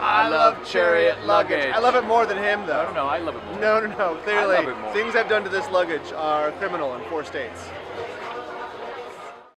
I love Chariot luggage. I love it more than him, though. No, I love it more. No, clearly, I love it more. things I've done to this luggage are criminal in 4 states.